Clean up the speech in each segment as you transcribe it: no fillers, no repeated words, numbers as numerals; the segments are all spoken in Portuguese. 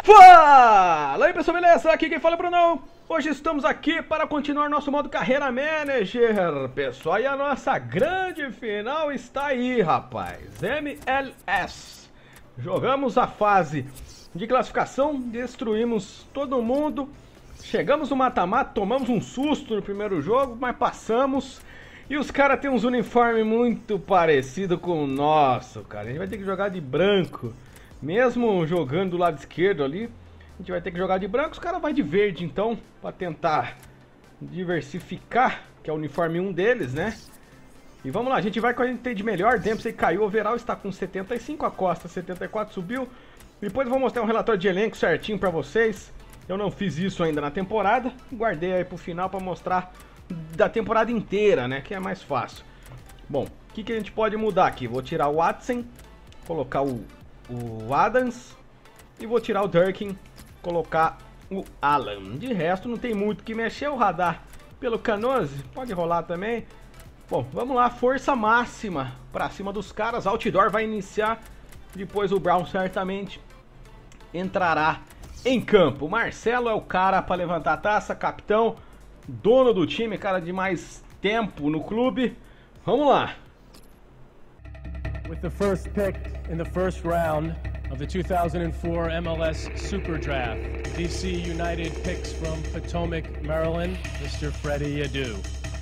Fala aí pessoal, beleza? Aqui quem fala é o Brunão. Hoje estamos aqui para continuar nosso modo Carreira Manager, pessoal. E a nossa grande final está aí, rapaz. MLS. Jogamos a fase de classificação, destruímos todo mundo. Chegamos no mata-mata, tomamos um susto no primeiro jogo, mas passamos. E os caras têm uns uniformes muito parecidos com o nosso, cara. A gente vai ter que jogar de branco. Mesmo jogando do lado esquerdo ali, a gente vai ter que jogar de branco. Os caras vão de verde, então, pra tentar diversificar, que é o uniforme 1 deles, né? E vamos lá, a gente vai com a gente tem de melhor. Dempsey caiu, o overall está com 75, a Costa 74 subiu. Depois eu vou mostrar um relatório de elenco certinho pra vocês. Eu não fiz isso ainda na temporada, guardei aí pro final pra mostrar da temporada inteira, né? Que é mais fácil. Bom, o que a gente pode mudar aqui? Vou tirar o Watson, colocar o Adams e vou tirar o Durkin, colocar o Alan. De resto não tem muito que mexer. O radar pelo Canose pode rolar também. Bom, vamos lá, força máxima pra cima dos caras. Outdoor vai iniciar, depois o Brown certamente entrará em campo. Marcelo é o cara para levantar a taça, capitão, dono do time, cara de mais tempo no clube. Vamos lá. With the first pick in the first round of the 2004 MLS Super Draft, DC United picks from Potomac, Maryland, Mr. Freddie Adu.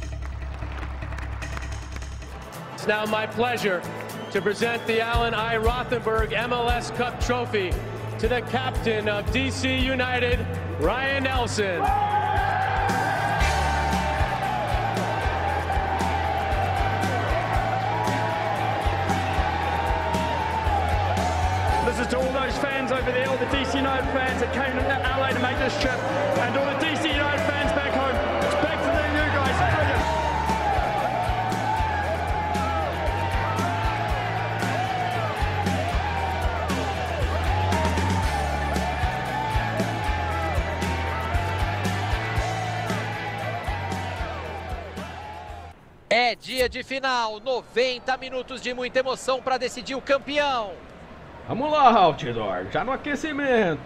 It's now my pleasure to present the Allen I. Rothenberg MLS Cup Trophy to the captain of DC United, Ryan Nelson. This is to all those fans over there, all the DC United fans that came to LA to make this trip, and all the DC United fans back home. It's back to you guys. Brilliant. É dia de final, 90 minutos de muita emoção para decidir o campeão. Vamos lá, Outdoor, já no aquecimento.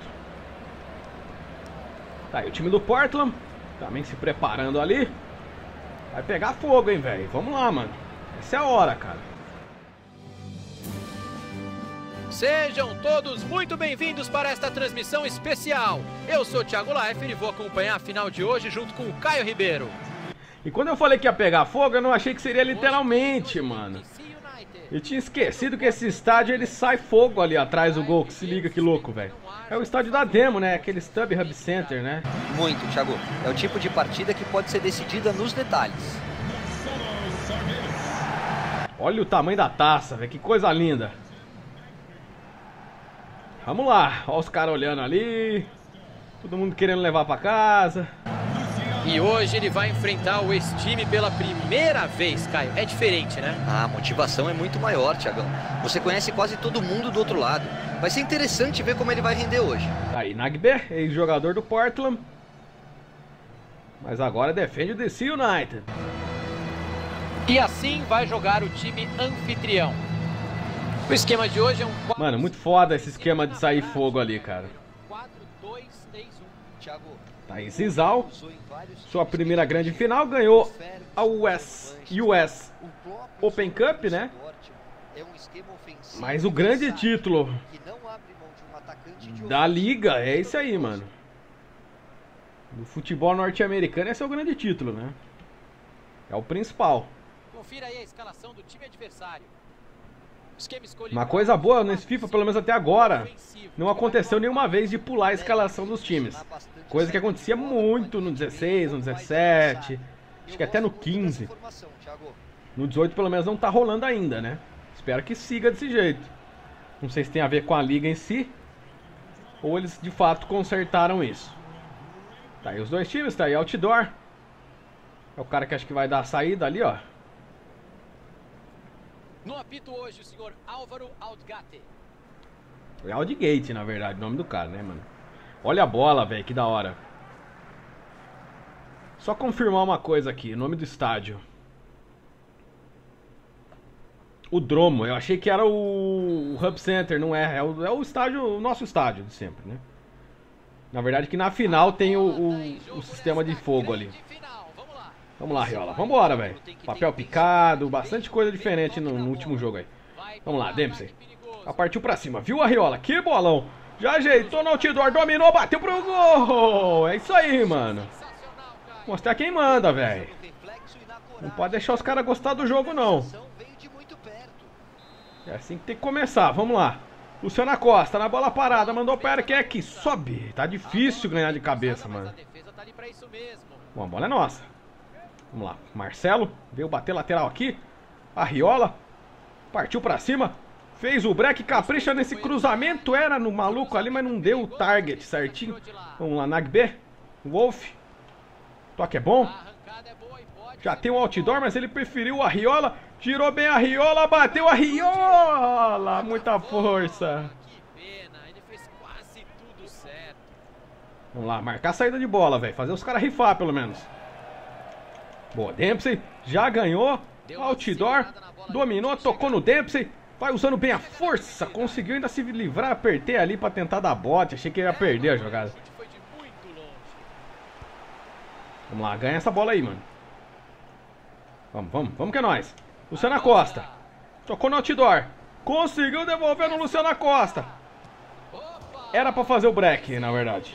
Tá aí o time do Portland, também se preparando ali. Vai pegar fogo, hein, velho. Vamos lá, mano. Essa é a hora, cara. Sejam todos muito bem-vindos para esta transmissão especial. Eu sou o Thiago Leifert e vou acompanhar a final de hoje junto com o Caio Ribeiro. E quando eu falei que ia pegar fogo, eu não achei que seria literalmente, mano. Eu tinha esquecido que esse estádio, ele sai fogo ali atrás do gol, que se liga que louco, velho. É o estádio da Demo, né? Aquele StubHub Center, né? Muito, Thiago. É o tipo de partida que pode ser decidida nos detalhes. Olha o tamanho da taça, velho. Que coisa linda. Vamos lá. Olha os caras olhando ali. Todo mundo querendo levar pra casa. E hoje ele vai enfrentar o ex-time pela primeira vez, Caio. É diferente, né? A motivação é muito maior, Thiagão. Você conhece quase todo mundo do outro lado. Vai ser interessante ver como ele vai render hoje. Tá aí, Nagbe, ex-jogador do Portland. Mas agora defende o DC United. E assim vai jogar o time anfitrião. O esquema de hoje é um... Mano, muito foda esse esquema de sair fogo ali, cara. 4-2-3-1. Thiago. Tá aí, Zizal. Sua primeira grande final, ganhou a US Open Cup, né? Mas o grande título da liga é esse aí, mano. Do futebol norte-americano, esse é o grande título, né? É o principal. Confira aí a escalação do time adversário. Uma coisa boa nesse FIFA, pelo menos até agora, não aconteceu nenhuma vez de pular a escalação dos times. Coisa que acontecia muito no 16, no 17, acho que até no 15. No 18 pelo menos não tá rolando ainda, né? Espero que siga desse jeito. Não sei se tem a ver com a liga em si, ou eles de fato consertaram isso. Tá aí os dois times, tá aí Outdoor. É o cara que acho que vai dar a saída ali, ó. No apito hoje, o senhor Álvaro Aldgate. É Aldgate, na verdade, o nome do cara, né, mano? Olha a bola, velho, que da hora. Só confirmar uma coisa aqui, o nome do estádio. O Dromo, eu achei que era o Hub Center, não é? É o estádio, o nosso estádio de sempre, né? Na verdade que na final tem o sistema de fogo ali. Vamos lá, Arriola. Vambora, velho. Papel picado, bastante coisa diferente no último jogo aí. Vamos lá, Dempsey. Já partiu pra cima, viu, Arriola? Que bolão. Já ajeitou no outdoor, dominou, bateu pro gol. É isso aí, mano. Mostrar quem manda, velho. Não pode deixar os caras gostar do jogo, não. É assim que tem que começar, vamos lá. Luciana Costa, na bola parada, mandou pra ela, quem é que sobe? Tá difícil ganhar de cabeça, mano. Bom, a bola é nossa. Vamos lá, Marcelo, veio bater lateral aqui. Arriola, partiu pra cima. Fez o break, capricha nesse cruzamento. Era no maluco ali, mas não deu o target certinho. Vamos lá, Nagbe, Wolf. Toque é bom. Já tem um outdoor, mas ele preferiu o Arriola. Girou bem a Arriola, bateu a Arriola. Muita força. Vamos lá, marcar a saída de bola, velho. Fazer os caras rifar, pelo menos. Boa, Dempsey. Já ganhou. Outdoor. Dominou, tocou no Dempsey. Vai usando bem a força. Conseguiu ainda se livrar. Apertei ali pra tentar dar bote. Achei que ia perder a jogada. Vamos lá, ganha essa bola aí, mano. Vamos que é nóis. Luciana Costa. Tocou no outdoor. Conseguiu devolver no Luciana Costa. Era pra fazer o break, na verdade.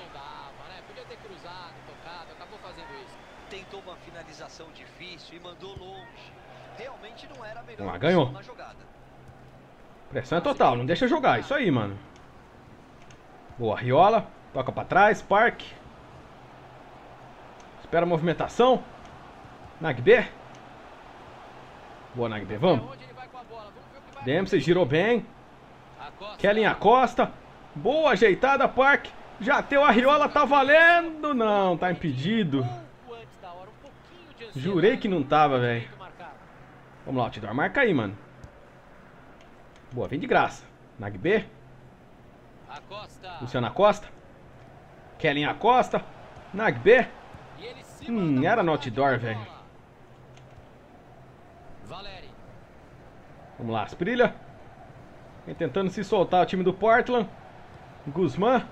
Tentou uma finalização difícil e mandou longe. Realmente não era a melhor. Vamos lá, ganhou. Pressão é total, não deixa jogar. Isso aí, mano. Boa, Arriola. Toca pra trás, Park. Espera a movimentação. Nagbe. Boa, Nagbe, vamos. Dempsey girou bem. Kellen Acosta. Boa ajeitada, Park. Já tem o Arriola, tá valendo. Não, tá impedido. Jurei que não tava, velho. Vamos lá, outdoor. Marca aí, mano. Boa, vem de graça. Nagbe. Luciana Costa. Kellen Acosta. Nagbe. Era no outdoor, velho. Vamos lá, Asprilha. Vem tentando se soltar o time do Portland. Guzmán.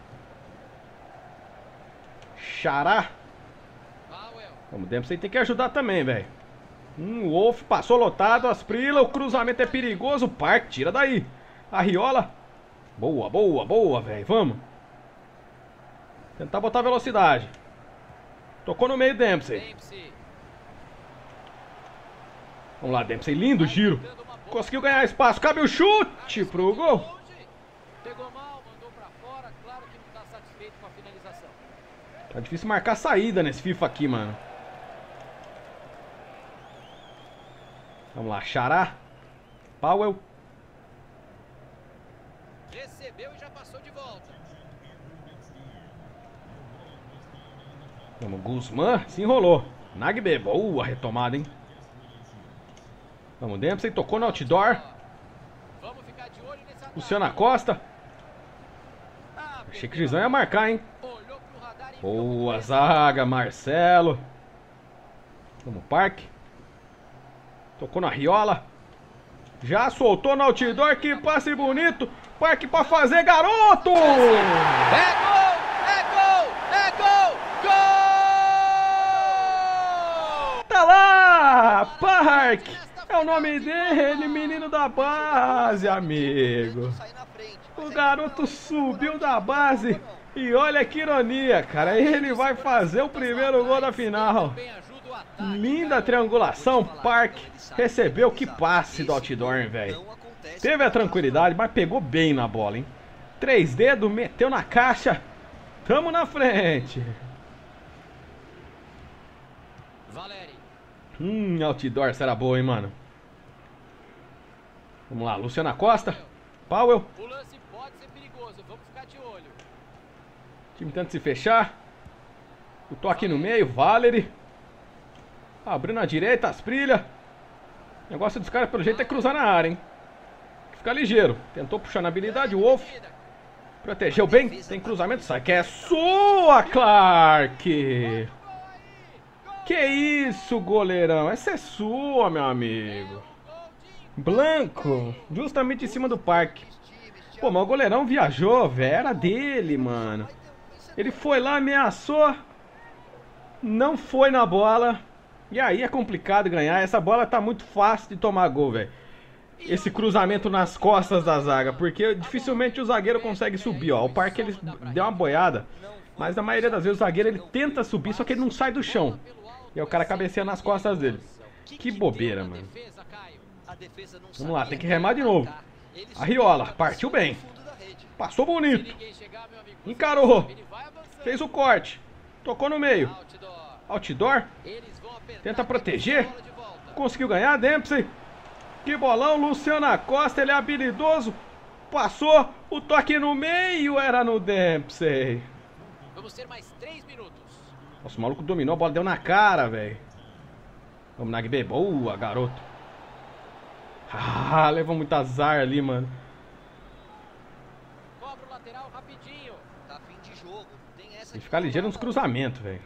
Xará. Vamos, Dempsey tem que ajudar também, velho. O Wolf passou lotado. Asprilha, o cruzamento é perigoso. Park, tira daí. Arriola. Boa, boa, boa, velho. Vamos. Tentar botar velocidade. Tocou no meio, Dempsey. Vamos lá, Dempsey. Lindo giro. Conseguiu ganhar espaço. Cabe o chute pro gol. Tá difícil marcar saída nesse FIFA aqui, mano. Vamos lá, Xará. Powell. Recebeu e já passou de volta. Vamos, Guzmán. Se enrolou. Nagbe. Boa retomada, hein. Vamos, Dempsey. Tocou no outdoor. Luciana Costa. Achei que o Gizão ia marcar, hein. Boa zaga, Marcelo. Vamos, Park. Tocou na Arriola. Já soltou no outdoor. Que passe bonito. Park pra fazer, garoto. É gol! É gol! É gol! Gol! Tá lá, Park. É o nome dele, menino da base, amigo. O garoto subiu da base e olha que ironia, cara. Ele vai fazer o primeiro gol da final. Linda triangulação, Park. Recebeu, que passe do outdoor, velho. Teve a tranquilidade, mas pegou bem na bola, hein. 3 dedos, meteu na caixa. Tamo na frente. Outdoor, será boa, hein, mano. Vamos lá, Luciana Costa. Powell. O lance pode ser perigoso, vamos ficar de olho. O time tenta se fechar. O toque no meio, Valery. Abrindo a direita, Asprilha. O negócio dos caras, pelo jeito, é cruzar na área, hein. Fica ligeiro. Tentou puxar na habilidade, o Wolf. Protegeu bem. Tem cruzamento, sai que é sua, Clark. Que isso, goleirão. Essa é sua, meu amigo. Blanco. Justamente em cima do Park. Pô, mas o goleirão viajou, velho. Era dele, mano. Ele foi lá, ameaçou. Não foi na bola. E aí é complicado ganhar. Essa bola tá muito fácil de tomar gol, velho. Esse cruzamento nas costas da zaga. Porque dificilmente o zagueiro consegue subir, ó. O Parque ele deu uma boiada. Mas na maioria das vezes o zagueiro ele tenta subir, só que ele não sai do chão. E aí o cara cabeceia nas costas dele. Que bobeira, mano. Vamos lá, tem que remar de novo. Arriola, partiu bem. Passou bonito. Encarou. Fez o corte. Tocou no meio. Outdoor. Tenta proteger. Conseguiu ganhar, Dempsey. Que bolão, Luciano Costa, ele é habilidoso. Passou, o toque no meio era no Dempsey. Vamos ter mais 3 minutos. Nossa, o maluco dominou, a bola deu na cara, velho. Vamos, Nagbe, boa, garoto. Ah, levou muito azar ali, mano. Cobra o lateral rapidinho. Tá fim de jogo. Tem essa Tem que ficar ligeiro nos cruzamentos, velho.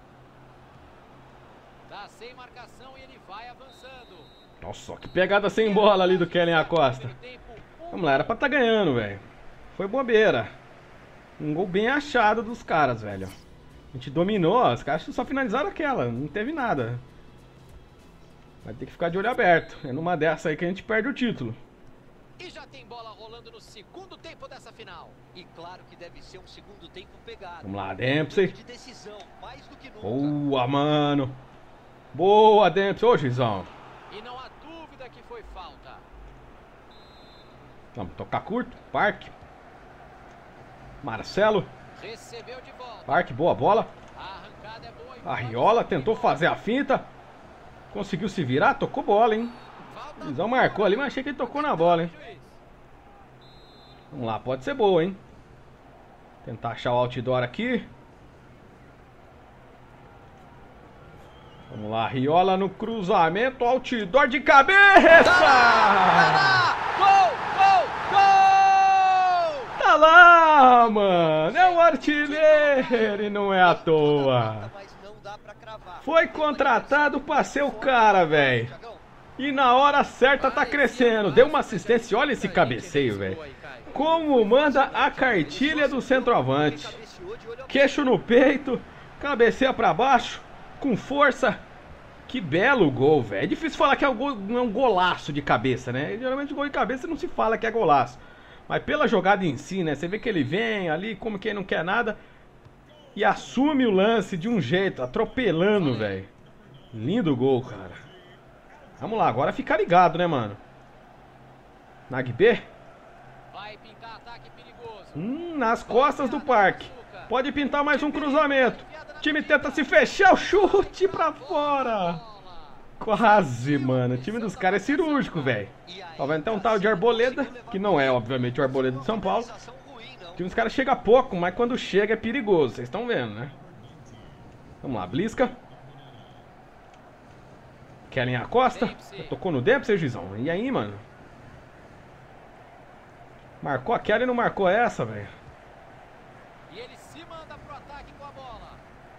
Tá sem marcação e ele vai avançando. Nossa, que pegada sem bola ali do Kellen Acosta. Vamos lá, era pra tá ganhando, velho. Foi bobeira. Um gol bem achado dos caras, velho. A gente dominou, os caras só finalizaram aquela, não teve nada. Vai ter que ficar de olho aberto. É numa dessa aí que a gente perde o título. E já tem bola rolando no segundo tempo dessa final. E claro que deve ser um segundo tempo pegado. Vamos lá, Dempsey. De decisão, mais do que nunca. Boa, mano. Boa, Dempsey. Ô, Gizão. E não há dúvida que foi falta. Vamos tocar curto. Parque. Marcelo. Recebeu de volta. Parque, boa bola. A arrancada é boa. Arriola tentou fazer a finta. Conseguiu se virar, tocou bola, hein? O Gizão marcou ali, mas achei que ele tocou na bola, hein? Vamos lá, pode ser boa, hein? Tentar achar o outdoor aqui. Vamos lá, Arriola no cruzamento, outdoor de cabeça! Gol, gol, gol! Tá lá, mano! É um artilheiro e não é à toa. Mas não dá pra cravar. Foi contratado pra ser o cara, velho. E na hora certa tá crescendo. Deu uma assistência. Olha esse cabeceio, velho. Como manda a cartilha do centroavante. Queixo no peito. Cabeceia pra baixo. Com força. Que belo gol, velho. É difícil falar que é um golaço de cabeça, né? Geralmente gol de cabeça não se fala que é golaço. Mas pela jogada em si, né? Você vê que ele vem ali como quem não quer nada. E assume o lance de um jeito. Atropelando, velho. Lindo gol, cara. Vamos lá, agora fica ligado, né, mano? Nagbe. Vai pintar ataque perigoso. Nas costas do Parque. Pode pintar mais um cruzamento. O time tenta se fechar, o chute pra fora. Quase, mano. O time dos caras é cirúrgico, velho. Ó, vai então um tal de Arboleda, que não é, obviamente, o Arboleda de São Paulo. O time dos caras chega pouco, mas quando chega é perigoso. Vocês estão vendo, né? Vamos lá, Blisca. Kellen Acosta. Tocou no Dempsey, Gizão. E aí, mano? Marcou a Kellen e não marcou essa, velho. E ele se manda pro ataque com a bola.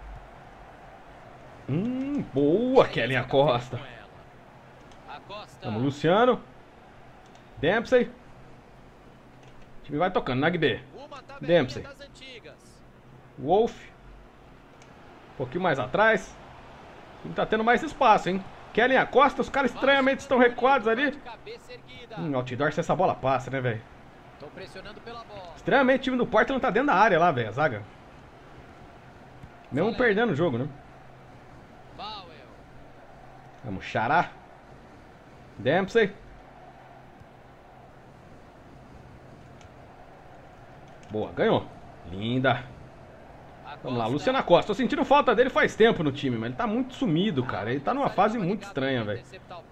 Boa, Kellen Acosta. Vamos, Luciano. Dempsey. O time vai tocando, Nagbe. Dempsey. Wolf. Um pouquinho mais atrás. O time tá tendo mais espaço, hein? Kellen Acosta, os caras estranhamente estão recuados ali. Outdoor se essa bola passa, né, velho? Estranhamente o time do Portland tá dentro da área lá, velho, a zaga. Mesmo perdendo o jogo, né? Vamos, Xará. Dempsey. Boa, ganhou. Linda. Vamos lá, Luciano Costa. Tô sentindo falta dele faz tempo no time, mas ele tá muito sumido, cara. Ele tá numa fase muito estranha, velho.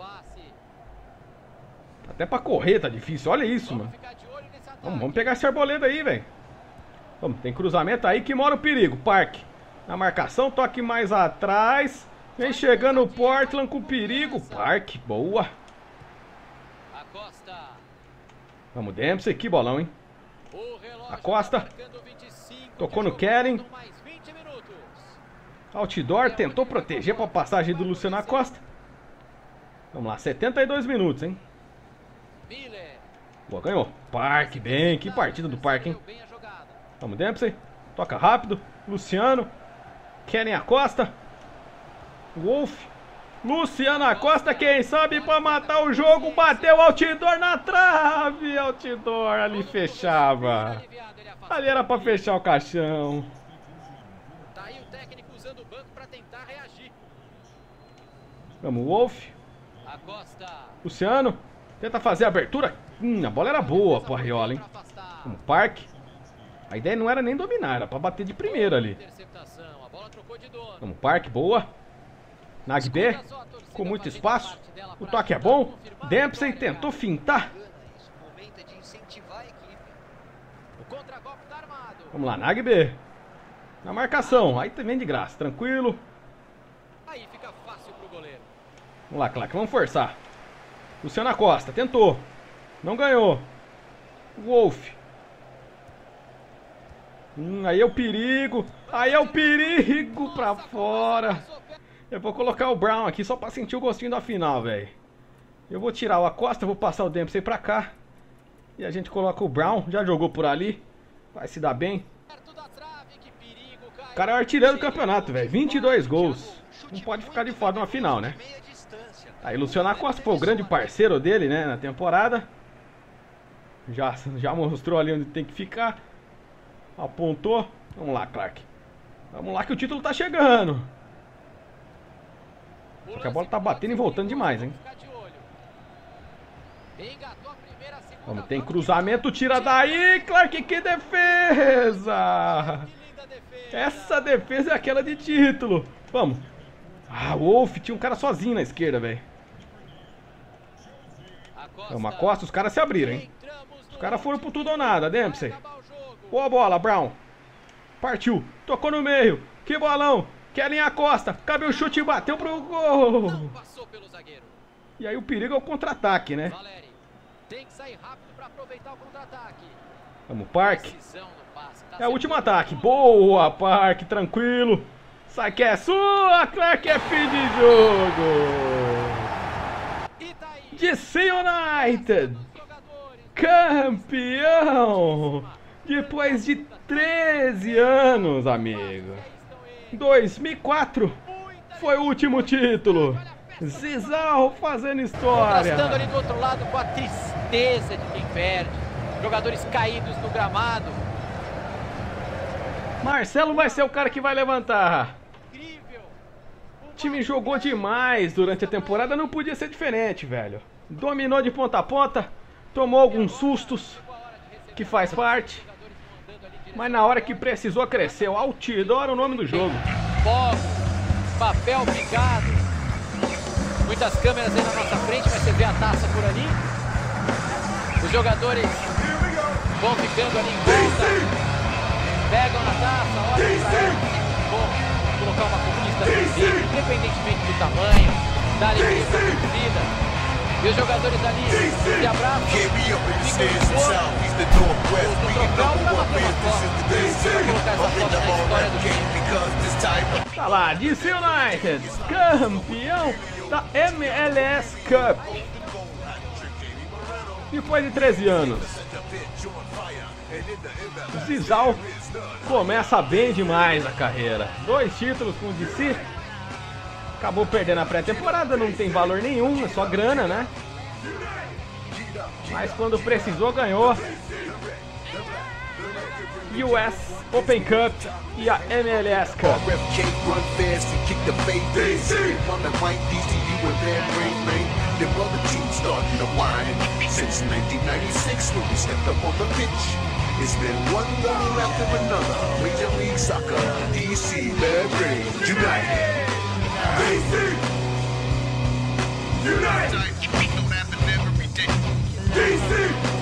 Até pra correr tá difícil. Olha isso, mano. Vamos pegar esse Arboleda aí, velho. Vamos, tem cruzamento aí que mora o perigo. Parque. Na marcação, toque mais atrás. Vem chegando o Portland com perigo. Parque, boa. Vamos, Dempsey. Que bolão, hein? Acosta. Tocou no Kellen. Outdoor tentou proteger para a passagem do Luciano Acosta. Vamos lá, 72 minutos, hein? Boa, ganhou. Parque, bem. Que partida do Parque, hein? Vamos, Dempsey. Toca rápido. Luciano. Kenny Acosta. Wolf. Luciano Acosta, quem sabe pra matar o jogo. Bateu o Altidor na trave. Altidor ali fechava. Ali era pra fechar o caixão. Tá aí o técnico usando o banco pra tentar reagir. Vamos, Wolf. Acosta. Luciano. Tenta fazer a abertura. A bola era boa pro Arriola, hein? Vamos, Park. A ideia não era nem dominar, era pra bater de primeira ali. Vamos, Park, boa. Nagbe, com muito espaço. O toque é bom. Dempsey tentou fintar. Vamos lá, Nagbe. Na marcação, aí também de graça, tranquilo. Vamos lá, Clark, vamos forçar. Luciano Acosta, tentou. Não ganhou. Wolf. Aí é o perigo. Aí é o perigo pra fora. Eu vou colocar o Brown aqui só pra sentir o gostinho da final, velho. Eu vou tirar o Acosta, vou passar o Dempsey pra cá. E a gente coloca o Brown. Já jogou por ali. Vai se dar bem. O cara é o artilheiro do campeonato, velho. 22 gols. Não pode ficar de fora de uma final, né? Aí Luciano Acosta foi o grande parceiro dele, né, na temporada. Já mostrou ali onde tem que ficar. Apontou. Vamos lá, Clark. Vamos lá que o título tá chegando. Só que a bola tá batendo e voltando demais, hein? Vamos, tem cruzamento, tira daí, Clark, que defesa! Essa defesa é aquela de título. Vamos. Ah, o Wolf tinha um cara sozinho na esquerda, velho. Vamos, Acosta, os caras se abriram, hein? Os caras foram pro tudo ou nada, Dempsey. Boa bola, Brown. Partiu, tocou no meio. Que bolão. Kenny Acosta, cabe o chute e bateu pro gol. E aí o perigo é o contra-ataque, né? Vamos, Park. É o último ataque. Boa, Park, tranquilo. Sai que é sua, Clark, é fim de jogo. DC United, campeão. Depois de 13 anos, amigo. 2004 foi o último título. Zizal fazendo história. Contrastando ali do outro lado com a tristeza de quem perde. Jogadores caídos no gramado. Marcelo vai ser o cara que vai levantar. O time jogou demais durante a temporada, não podia ser diferente, velho. Dominou de ponta a ponta, tomou alguns sustos, que faz parte. Mas na hora que precisou, cresceu. Altidor era o nome do jogo. Fogo, papel picado. Muitas câmeras aí na nossa frente, mas você vê a taça por ali. Os jogadores vão ficando ali em volta. Pegam na taça, olham pra ela. Bom, colocar uma conquista no vídeo, independentemente do tamanho, da alegria da torcida. E os jogadores ali se abraçam, ficam de boa. O troféu pra bater uma foto, pra colocar essa foto na história do time. Tá lá, DC United, campeão da MLS Cup. Depois de 13 anos. O Zizal começa bem demais a carreira. 2 títulos com o DC. Acabou perdendo a pré-temporada, não tem valor nenhum, é só grana, né? Mas quando precisou, ganhou. US Open Cup e a MLS Cup. It's been one goal after another. Major League Soccer, DC, Belgrade, United. DC! United! DC!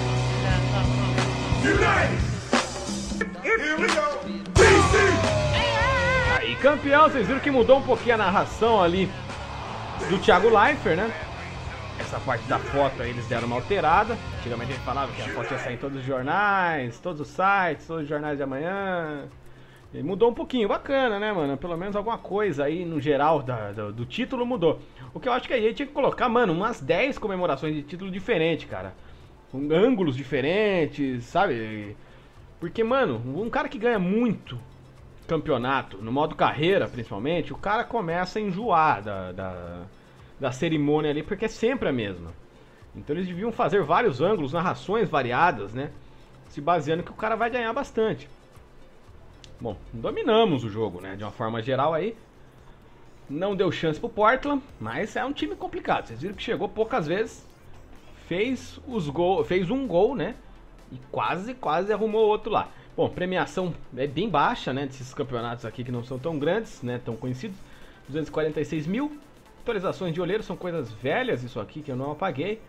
United! Here we go! DC! Aí, campeão, vocês viram que mudou um pouquinho a narração ali do Thiago Leifert, né? Essa parte da foto aí eles deram uma alterada. Antigamente a gente falava que a foto ia sair em todos os jornais, todos os sites, todos os jornais de amanhã. E mudou um pouquinho, bacana, né, mano? Pelo menos alguma coisa aí no geral do título mudou. O que eu acho que aí a gente tinha que colocar, mano, umas 10 comemorações de título diferente, cara. Com ângulos diferentes, sabe? Porque, mano, um cara que ganha muito campeonato, no modo carreira principalmente, o cara começa a enjoar da cerimônia ali, porque é sempre a mesma. Então eles deviam fazer vários ângulos, narrações variadas, né? Se baseando que o cara vai ganhar bastante. Bom, dominamos o jogo, né? De uma forma geral aí. Não deu chance pro Portland, mas é um time complicado. Vocês viram que chegou poucas vezes. Fez um gol, né? E quase arrumou outro lá. Bom, premiação é bem baixa, né? Desses campeonatos aqui que não são tão grandes, né? Tão conhecidos. 246 mil. Atualizações de olheiro, são coisas velhas isso aqui que eu não apaguei.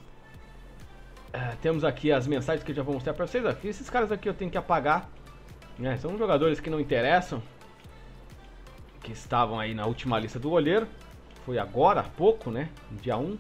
Temos aqui as mensagens que eu já vou mostrar pra vocês aqui. Esses caras aqui eu tenho que apagar, né? São jogadores que não interessam, que estavam aí na última lista do goleiro. Foi agora há pouco, né? Dia 1.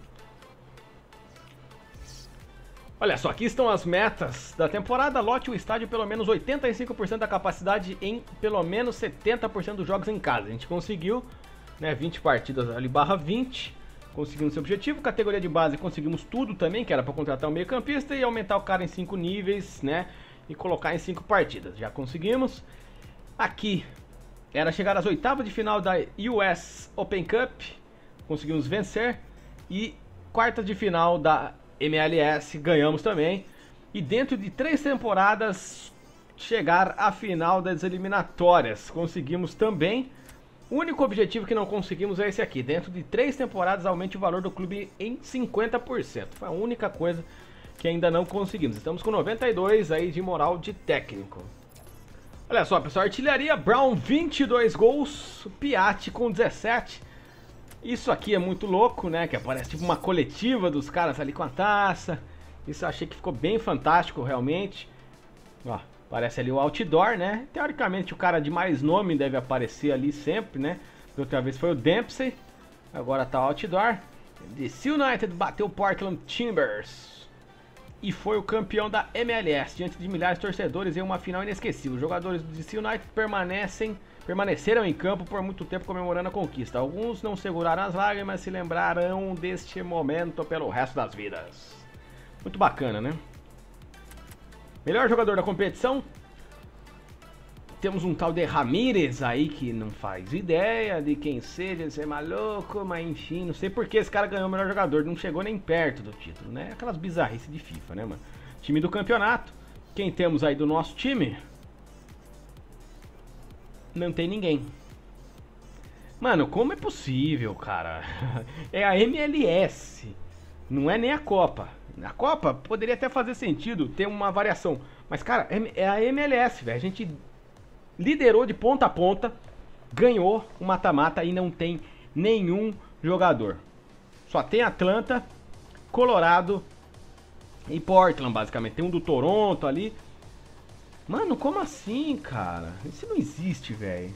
Olha só, aqui estão as metas da temporada. Lote o estádio pelo menos 85% da capacidade em pelo menos 70% dos jogos em casa. A gente conseguiu, né, 20 partidas ali /20. Conseguimos esse objetivo. Categoria de base conseguimos tudo também, que era para contratar um meio campista e aumentar o cara em 5 níveis, né? E colocar em 5 partidas. Já conseguimos. Aqui era chegar às oitavas de final da US Open Cup. Conseguimos vencer. E quartas de final da MLS ganhamos também. E dentro de 3 temporadas chegar à final das eliminatórias. Conseguimos também. O único objetivo que não conseguimos é esse aqui. Dentro de 3 temporadas aumente o valor do clube em 50%. Foi a única coisa que ainda não conseguimos. Estamos com 92 aí de moral de técnico. Olha só, pessoal, artilharia, Brown 22 gols, Piatti com 17. Isso aqui é muito louco, né? Que aparece tipo uma coletiva dos caras ali com a taça. Isso eu achei que ficou bem fantástico, realmente. Ó, aparece ali o outdoor, né? Teoricamente o cara de mais nome deve aparecer ali sempre, né? Da outra vez foi o Dempsey. Agora tá o outdoor. DC United bateu o Portland Timbers e foi o campeão da MLS diante de milhares de torcedores em uma final inesquecível. Os jogadores do DC United permaneceram em campo por muito tempo comemorando a conquista. Alguns não seguraram as lágrimas e se lembrarão deste momento pelo resto das vidas. Muito bacana, né? Melhor jogador da competição. Temos um tal de Ramírez aí que não faz ideia de quem seja, ser maluco, mas enfim, não sei porque esse cara ganhou o melhor jogador, não chegou nem perto do título, né? Aquelas bizarrices de FIFA, né, mano? Time do campeonato. Quem temos aí do nosso time? Não tem ninguém. Mano, como é possível, cara? É a MLS, não é nem a Copa. A Copa poderia até fazer sentido ter uma variação, mas, cara, é a MLS, velho. A gente liderou de ponta a ponta, ganhou o mata-mata e não tem nenhum jogador. Só tem Atlanta, Colorado e Portland, basicamente. Tem um do Toronto ali. Mano, como assim, cara? Isso não existe, velho.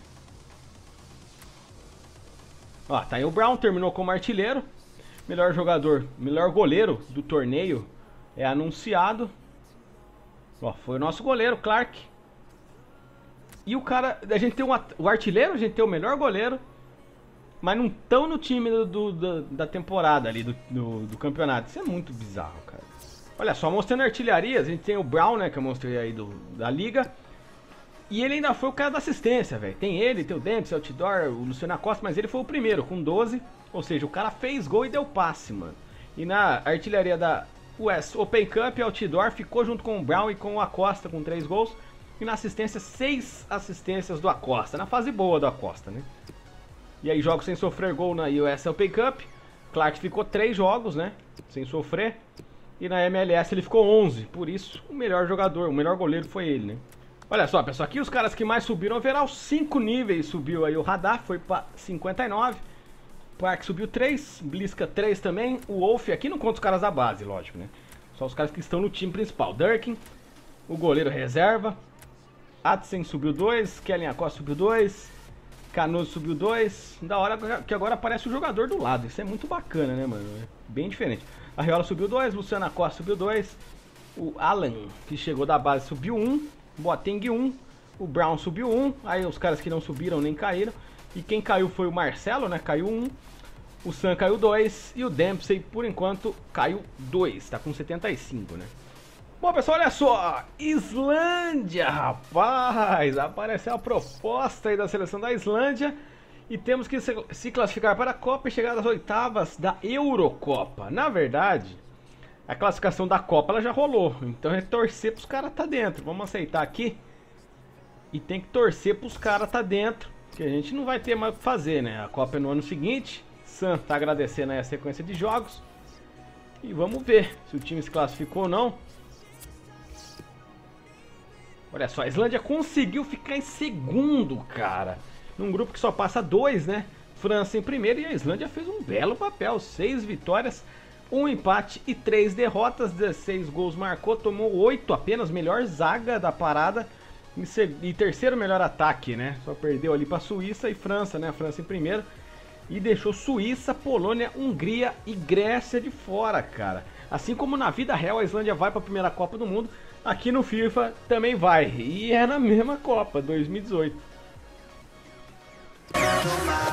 Ó, tá aí o Brown, terminou como artilheiro. Melhor jogador, melhor goleiro do torneio é anunciado. Ó, foi o nosso goleiro, Clark. E o cara, a gente tem o artilheiro, a gente tem o melhor goleiro, mas não estão no time da temporada ali, do campeonato. Isso é muito bizarro, cara. Olha só, mostrando artilharias, a gente tem o Brown, né, que eu mostrei aí da liga. E ele ainda foi o cara da assistência, velho. Tem ele, tem o Dempsey, o Outdoor, o Luciano Acosta, mas ele foi o primeiro, com 12. Ou seja, o cara fez gol e deu passe, mano. E na artilharia da US Open Cup, o Outdoor ficou junto com o Brown e com o Acosta, com 3 gols. E na assistência, 6 assistências do Acosta. Na fase boa do Acosta, né? E aí, jogos sem sofrer gol na US Open Cup. Clark ficou 3 jogos, né? Sem sofrer. E na MLS ele ficou 11. Por isso, o melhor jogador, o melhor goleiro foi ele, né? Olha só, pessoal. Aqui os caras que mais subiram overall. 5 níveis subiu aí o Radar. Foi pra 59. Park subiu 3. Bliska 3 também. O Wolf aqui não conta os caras da base, lógico, né? Só os caras que estão no time principal. Durkin, o goleiro reserva. Adsen subiu 2, Kellen Acosta subiu 2, Canoso subiu 2. Da hora que agora aparece o jogador do lado. Isso é muito bacana, né, mano? É bem diferente. A Arreola subiu 2, Luciano Acosta subiu 2. O Alan, que chegou da base, subiu 1. Boateng 1. O Brown subiu 1. Aí os caras que não subiram nem caíram. E quem caiu foi o Marcelo, né? Caiu 1. O Sam caiu 2. E o Dempsey, por enquanto, caiu 2. Tá com 75, né? Bom, pessoal, olha só. Islândia, rapaz. Apareceu a proposta aí da seleção da Islândia. E temos que se classificar para a Copa e chegar às oitavas da Eurocopa. Na verdade, a classificação da Copa ela já rolou. Então é torcer para os caras tá dentro. Vamos aceitar aqui. E tem que torcer para os caras tá dentro. Que a gente não vai ter mais o que fazer, né? A Copa é no ano seguinte. Sam tá agradecendo aí a sequência de jogos. E vamos ver se o time se classificou ou não. Olha só, a Islândia conseguiu ficar em segundo, cara. Num grupo que só passa 2, né? França em primeiro e a Islândia fez um belo papel. 6 vitórias, 1 empate e 3 derrotas. 16 gols marcou, tomou 8 apenas. Melhor zaga da parada. E terceiro melhor ataque, né? Só perdeu ali para Suíça e França, né? A França em primeiro. E deixou Suíça, Polônia, Hungria e Grécia de fora, cara. Assim como na vida real a Islândia vai para a primeira Copa do Mundo, aqui no FIFA também vai. E é na mesma Copa, 2018.